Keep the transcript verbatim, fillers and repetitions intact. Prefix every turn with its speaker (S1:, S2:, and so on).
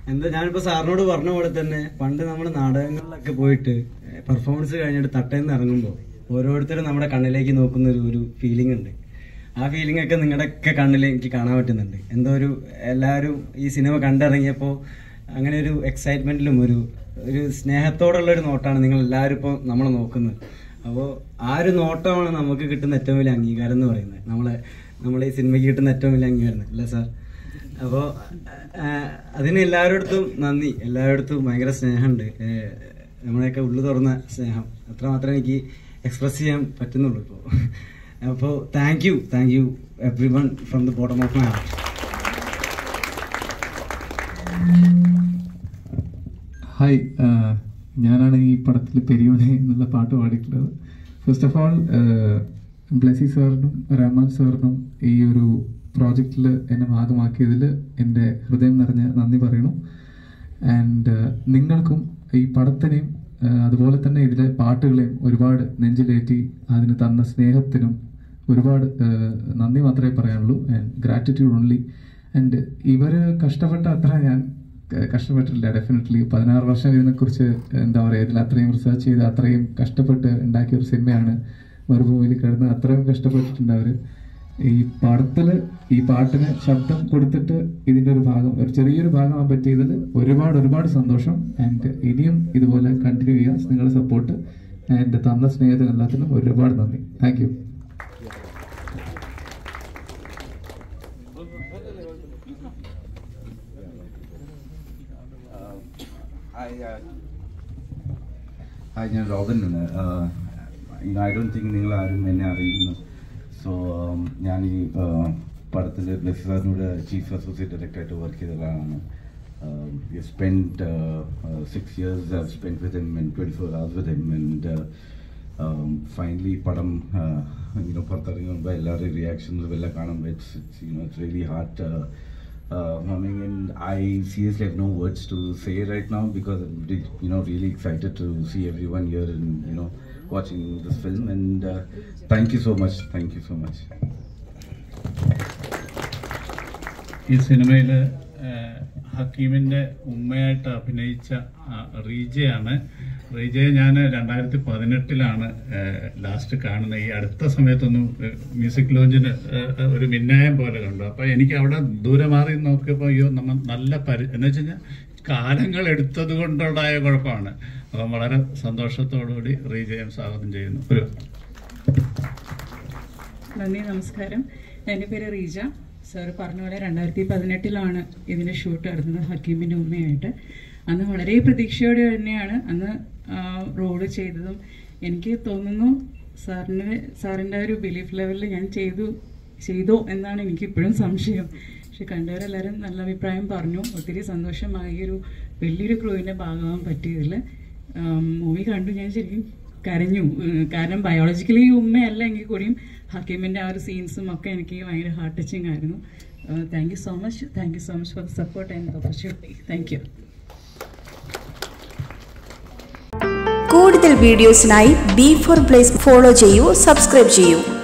S1: എന്താ ഞാനിപ്പോൾ സാറിനോട് പറഞ്ഞ പോലെ തന്നെ പണ്ട് നമ്മൾ നാടകങ്ങളിലൊക്കെ പോയിട്ട് പെർഫോമൻസ് കഴിഞ്ഞിട്ട് തട്ടയിൽ നിന്ന് ഇറങ്ങുമ്പോൾ ഓരോരുത്തരും നമ്മുടെ കണ്ണിലേക്ക് നോക്കുന്ന ഒരു ഒരു ഫീലിംഗ് ഉണ്ട്. ആ ഫീലിംഗ് ഒക്കെ നിങ്ങളുടെയൊക്കെ കണ്ണിൽ എനിക്ക് കാണാൻ പറ്റുന്നുണ്ട്. എന്തോ ഒരു എല്ലാവരും ഈ സിനിമ കണ്ടിറങ്ങിയപ്പോൾ അങ്ങനെ ഒരു എക്സൈറ്റ്മെന്റിലും ഒരു ഒരു സ്നേഹത്തോടുള്ള ഒരു നോട്ടാണ് നിങ്ങൾ എല്ലാവരും ഇപ്പോൾ നമ്മളെ നോക്കുന്നത്. അപ്പോൾ ആ ഒരു നോട്ടമാണ് നമുക്ക് കിട്ടുന്ന ഏറ്റവും വലിയ അംഗീകാരം എന്ന് പറയുന്നത്. നമ്മളെ നമ്മളെ ഈ സിനിമയ്ക്ക് കിട്ടുന്ന ഏറ്റവും വലിയ അംഗീകാരം അല്ലേ സാർ? അപ്പോൾ അതിന് എല്ലാവരുടെ നന്ദി. എല്ലാവരുടെ ഭയങ്കര സ്നേഹമുണ്ട്. നമ്മളെയൊക്കെ ഉള്ളു തുറന്ന സ്നേഹം അത്ര മാത്രമേ എനിക്ക് എക്സ്പ്രസ് ചെയ്യാൻ പറ്റുന്നുള്ളൂ ഇപ്പോൾ. അപ്പോൾ thank you thank you everyone from the bottom of my heart.
S2: Hi, ഞാനാണ് ഈ പടത്തിൽ പെരിയോനെ എന്നുള്ള പാട്ട് പാടിയിട്ടുള്ളത്. ഫസ്റ്റ് ഓഫ് ഓൾ ബ്ലെസി സാറിനും റഹ്മാൻ സാറിനും ഈ ഒരു പ്രോജക്റ്റിൽ എന്നെ ഭാഗമാക്കിയതിൽ എൻ്റെ ഹൃദയം നിറഞ്ഞ നന്ദി പറയണു. ആൻഡ് നിങ്ങൾക്കും ഈ പടത്തിനെയും അതുപോലെ തന്നെ ഇതിലെ പാട്ടുകളെയും ഒരുപാട് നെഞ്ചിലേറ്റി അതിന് തന്ന സ്നേഹത്തിനും ഒരുപാട് നന്ദി മാത്രമേ പറയാനുള്ളൂ. And gratitude only. ആൻഡ് ഇവർ കഷ്ടപ്പെട്ട അത്ര ഞാൻ കഷ്ടപ്പെട്ടിട്ടില്ല. ഡെഫിനറ്റ്ലി പതിനാറ് വർഷം ഇതിനെക്കുറിച്ച് എന്താ പറയുക, ഇതിൽ അത്രയും റിസർച്ച് ചെയ്ത് അത്രയും കഷ്ടപ്പെട്ട് ഉണ്ടാക്കിയ ഒരു സിനിമയാണ് മരുഭൂമിയിൽ കിടന്ന്. അത്രയും കഷ്ടപ്പെട്ടിട്ടുണ്ട് അവർ. ഈ പടത്തിൽ ഈ പാട്ടിന് ശബ്ദം കൊടുത്തിട്ട് ഇതിൻ്റെ ഒരു ഭാഗം ഒരു ചെറിയൊരു ഭാഗമാകാൻ പറ്റിയതിൽ ഒരുപാട് ഒരുപാട് സന്തോഷം. ആൻഡ് ഇനിയും ഇതുപോലെ കണ്ടിന്യൂ ചെയ്യാം. നിങ്ങളുടെ സപ്പോർട്ട് ആൻഡ് തന്ന സ്നേഹത്തിന് എല്ലാത്തിനും ഒരുപാട് നന്ദി. Thank you.
S3: ഹായ്, ഞാൻ റോബൻ ആണ്. ഐ ഡോണ്ട് തിങ്ക് നിങ്ങൾ ആരും എന്നെ അറിയുന്നു. സോ ഞാൻ ഈ പടത്തിൽ ബ്ലെസി സാറിനോട് ചീഫ് അസോസിയേറ്റ് ഡയറക്ടറായിട്ട് വർക്ക് ചെയ്ത ഒരാളാണ്. You spend six years I spend with him and twenty four hours with him. And finally പടം യുനോ പുറത്തിറങ്ങുമ്പോൾ എല്ലാവരുടെയും റിയാക്ഷൻസും എല്ലാം കാണുമ്പോൾ it's it's you know it's really heart humming, and I seriously have no words to say right now because I'm you know really excited to see everyone here and you know watching this film. And uh, thank you so much thank you so much.
S4: ഈ സിനിമയിൽ ഹക്കീമിൻ്റെ ഉമ്മയായിട്ട് അഭിനയിച്ച റീജയാണ്. റീജയെ ഞാൻ രണ്ടായിരത്തി പതിനെട്ടിലാണ് last കാണുന്നത്. ഈ അടുത്ത സമയത്തൊന്നും music ലോഞ്ചിന് ഒരു മിന്നായം പോലെ കണ്ടു. അപ്പോൾ എനിക്ക് അവിടെ ദൂരെ മാറി നോക്കിയപ്പോൾ അയ്യോ നമ്മൾ നല്ല പരി എന്ന് വെച്ച് കഴിഞ്ഞാൽ കാലങ്ങൾ എടുത്തത് കൊണ്ടുണ്ടായ കുഴപ്പമാണ്. അപ്പം വളരെ സന്തോഷത്തോടുകൂടി റീജയെ സ്വാഗതം ചെയ്യുന്നു. ഒരു
S5: നന്ദി, നമസ്കാരം. എൻ്റെ പേര് റീജ. സാർ പറഞ്ഞ പോലെ രണ്ടായിരത്തി പതിനെട്ടിലാണ് ഇതിൻ്റെ ഷൂട്ട് നടന്നത് ഹക്കീമിൻ്റെ ഉമ്മയായിട്ട്. അന്ന് വളരെ പ്രതീക്ഷയോടെ തന്നെയാണ് അന്ന് റോള് ചെയ്തതും. എനിക്ക് തോന്നുന്നു സാറിന് സാറിൻ്റെ ഒരു ബിലീഫ് ലെവലിൽ ഞാൻ ചെയ്തു ചെയ്തോ എന്നാണ് എനിക്കിപ്പോഴും സംശയം. പക്ഷെ കണ്ടവരെല്ലാവരും നല്ല അഭിപ്രായം പറഞ്ഞു. ഒത്തിരി സന്തോഷമായി ഒരു വലിയൊരു ക്രൂവിൻ്റെ ഭാഗമാകാൻ പറ്റിയതിൽ. മൂവി കണ്ടു ഞാൻ ശരിക്കും കരഞ്ഞു. കാരണം ബയോളജിക്കലി ഉമ്മയല്ല എങ്കിൽ കൂടിയും ഹക്കീമിൻ്റെ ആ ഒരു സീൻസും ഒക്കെ എനിക്ക് ഭയങ്കര ഹാർട്ട് ടച്ചിങ് ആയിരുന്നു. Thank you so much thank you so much for the support and opportunity. Thank you.
S6: കൂടുതൽ വീഡിയോസിനായി ബി ഫോർ പ്ലേസ് ഫോളോ ചെയ്യൂ, സബ്സ്ക്രൈബ് ചെയ്യൂ.